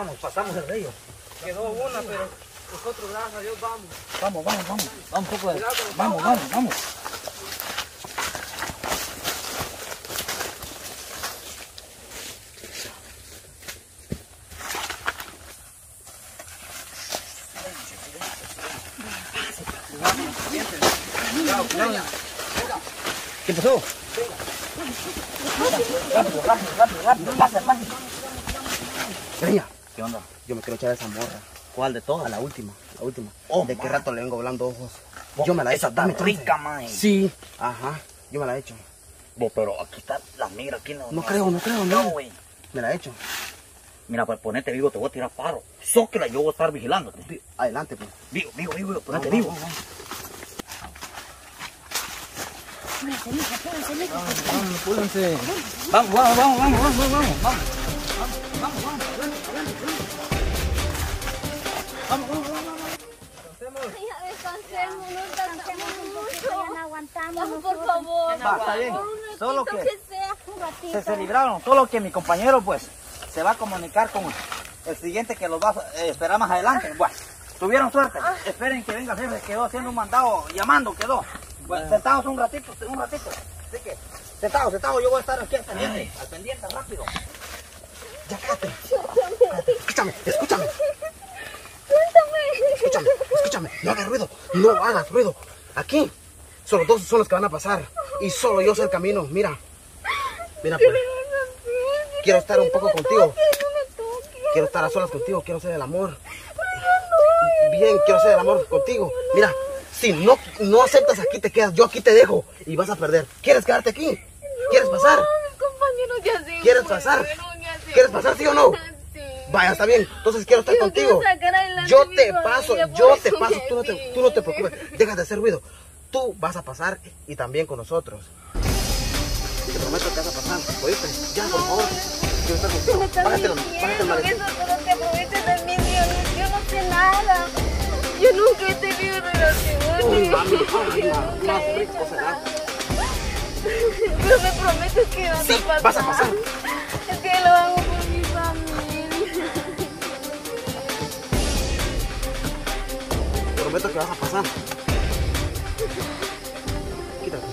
llegamos, pasamos el río. Quedó una, pero nosotros, gracias a Dios, vamos. Vamos, un poco de... Vamos. ¿Qué pasó? Rápido, pasa. Greña, ¿qué onda? Yo me quiero echar a esa morra. ¿Cuál de todas? A la última. Oh, ¿De qué rato le vengo volando ojos? Yo me la he hecho. Esa está rica, man. Sí, ajá, yo me la he hecho. Pero aquí está la migra, aquí no. No creo, güey. Me la he hecho. Mira, pues ponete vivo, te voy a tirar paro. Zóquela, yo voy a estar vigilándote. Adelante, pues. Vivo, ponete vivo. Apúrense. Vamos. Descansemos mucho. Ya no aguantamos. Por favor. Está bien. Solo que un ratito. se libraron. Solo que mi compañero, pues, se va a comunicar con el siguiente que los va a esperar más adelante. Bueno, tuvieron suerte. Esperen que venga el jefe. Quedó haciendo un mandado, llamando, quedó. Bueno, sentados un ratito. Así que, sentados. Yo voy a estar aquí al pendiente, rápido. Ya cállate. Escúchame. Escúchame. No hagas ruido. Aquí, solo dos son los que van a pasar. Y solo yo sé el camino. Mira, pues. Quiero estar un poco contigo. Quiero estar a solas contigo. Quiero hacer el amor. Bien, quiero hacer el amor contigo. Mira, si no aceptas, aquí te quedas. Yo aquí te dejo y vas a perder. ¿Quieres quedarte aquí? ¿Quieres pasar? Mis compañeros ya se ¿Quieres pasar? ¿Quieres pasar, sí o no? Vaya, está bien. Entonces quiero estar contigo. Yo te paso. Tú no te preocupes. Deja de hacer ruido. Tú vas a pasar y también con nosotros. Te prometo que vas a pasar. ¿Oíste? Ya, por favor. Quiero estar contigo. Bájate el maletín. Pero te aprovechas de mí, yo no sé nada. Yo nunca he tenido relaciones. Uy, mami, más rico será. Pero me prometes que vas Sí, a pasar. vas a pasar. Es que lo hago por mi familia. Te prometo que vas a pasar. Quítate.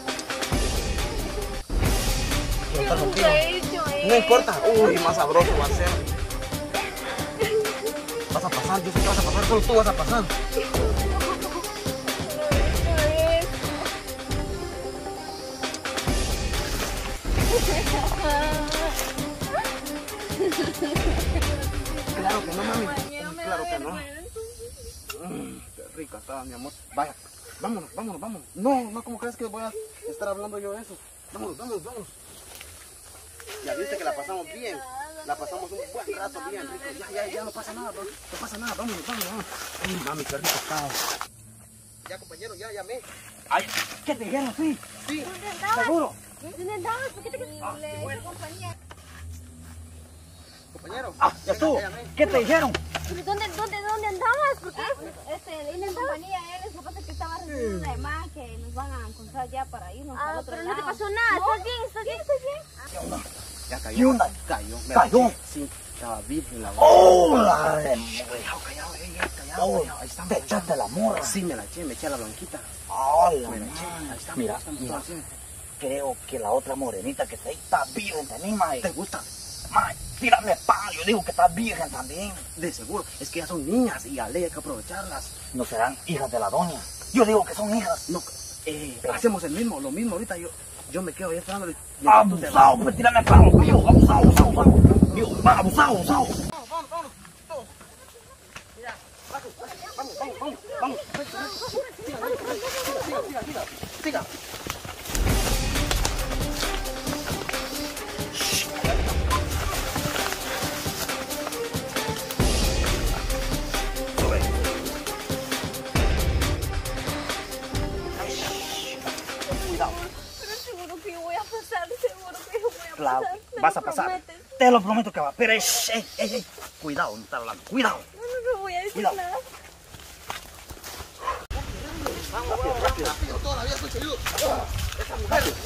Quiero estar contigo. Nunca he hecho eso. No importa. Uy, más sabroso va a ser. Vas a pasar, yo sé que vas a pasar, solo tú vas a pasar. Claro que no, mami. Claro que no. Qué rica estaba, mi amor. Vaya, vámonos. No, ¿cómo crees que voy a estar hablando yo de eso? Vámonos. Ya viste que la pasamos bien. La pasamos un buen rato bien rico. Ya no pasa nada, bro. No pasa nada, vámonos. Ay, mami, qué rico estaba. Ya, compañero, ya llamé. Ay, ¿qué te dijeron? Sí. ¿Dónde andabas? ¿Seguro? ¿Dónde andabas? ¿Por qué te quedaste? Compañía. Compañero. Ya estuvo. llamé. ¿Qué te dijeron? ¿Dónde andabas? ¿Por qué? En la compañía, él es pasa que estaba recibiendo una llamada que nos van a encontrar ya para irnos al otro pero lado. no te pasó nada. ¿No? ¿Estás bien? Ya cayó. ¿Qué onda? Cayó. Sí, estaba virgen la ¡Oh, boca. la de... Callado. Ahí está. Te echaste la morra. Sí, me eché a la blanquita. ¡Ay, la Me la eché. madre! Ahí está. Mira, estamos mira. todos así. Creo que la otra morenita que está ahí está virgen también, mae. ¿Te gusta? Mae, tírame pa, yo digo que está virgen también. De seguro. Es que ya son niñas y a ley hay que aprovecharlas. ¿No serán hijas de la doña? Yo digo que son hijas. No, hacemos lo mismo ahorita. Yo me quedo ahí esperándole. Abusado, pues tírame pa, mío, abusado. Mío, va, abusado. Vamos. Mira, vamos. Siga. Cuidado. Pero seguro que yo voy a pasar, Claro, ¿Me vas lo a pasar. prometes? Te lo prometo que va. Pero, ey. Cuidado, no está hablando. Cuidado. No voy a decir Cuidado. nada. Rápido. Todavía soy ayudo.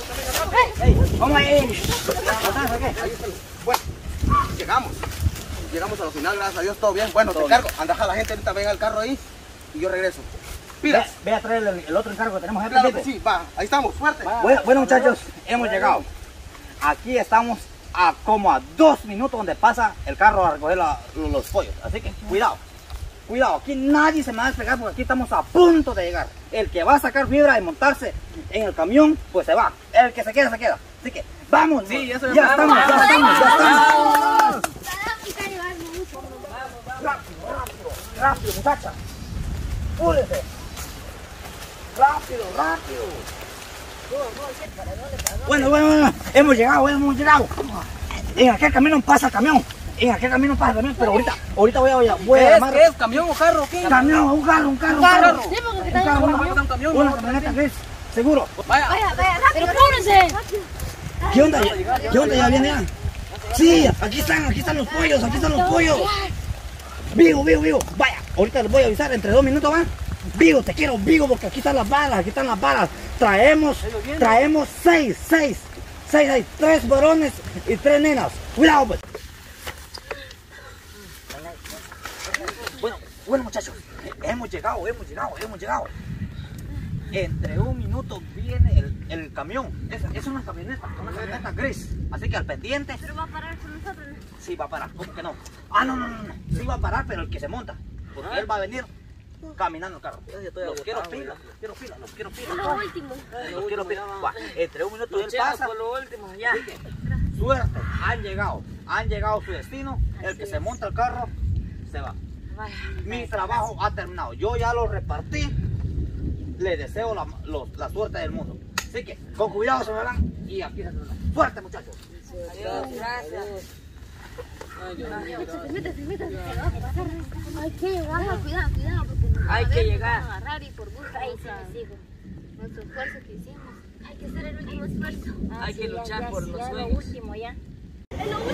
Ey, vamos ahí. Bueno, llegamos. llegamos a la final, gracias a Dios, todo bien. Bueno, Todo te cargo. Anda a la gente, ahorita venga el carro ahí y yo regreso. Pilas. Ve a traer el otro encargo que tenemos. Claro que sí, va, ahí estamos, fuerte. Bueno, muchachos, hemos llegado. Aquí estamos a como a 2 minutos donde pasa el carro a recoger los pollos. Así que cuidado, cuidado. Aquí nadie se me va a despegar porque aquí estamos a punto de llegar. El que va a sacar fibra y montarse en el camión, pues se va. El que se queda, se queda. Así que vamos. Sí, ya estamos. Rápido, muchacha. Púrese. Rápido. Bueno, hemos llegado. En aquel camino pasa el camión. Pero ahorita voy a llamar. ¿Qué es? ¿Camión o carro? ¿Qué? Camión, un carro. Sí, porque está Un camión. Una camioneta gris, seguro. Vaya. Vaya, pero pónganse. ¿Qué onda? ¿Ya viene ya? Sí, aquí están los pollos, Vigo. Vaya, ahorita les voy a avisar, entre 2 minutos van. Vigo, te quiero, Vigo, porque aquí están las balas. Traemos 6, 3 varones y 3 nenas. Cuidado, pues. Bueno, muchachos, hemos llegado. Entre 1 minuto viene el camión. Es una camioneta gris. Así que al pendiente. Pero va a parar con nosotros, ¿no? Sí, va a parar. ¿Cómo que no? No. Sí va a parar, pero el que se monta. Porque él va a venir caminando el carro. Los quiero pila. Lo último. Va, entre 1 minuto él pasa. Por lo último, ya. Así que, suerte. Han llegado a su destino. El que se monta el carro se va. Mi trabajo ha terminado. Yo ya lo repartí. Les deseo la suerte del mundo. Así que, con cuidado se me van. Y aquí se termina. Suerte, muchachos. Adiós, gracias. Métase. Hay que llegar, cuidado, porque nos Hay que llegar. van a agarrar y por gusto. Ahí sí les digo. Nuestro esfuerzo que hicimos. Hay que hacer el último esfuerzo. Hay que luchar por los Lo sueños. último ya. Es lo último.